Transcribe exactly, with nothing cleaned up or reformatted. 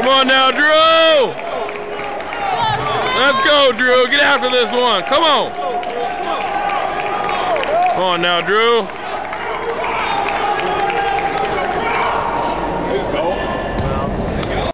Come on now, Drew! Let's go, Drew. Get after this one. Come on. Come on now, Drew.